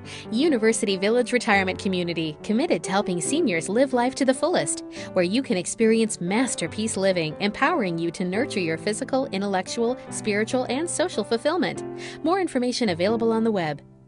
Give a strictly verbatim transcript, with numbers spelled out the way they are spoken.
University Village Retirement Community, committed to helping seniors live life to the fullest, where you can experience masterpiece living, empowering you to nurture your physical, intellectual, spiritual, and social fulfillment. More information available on the web.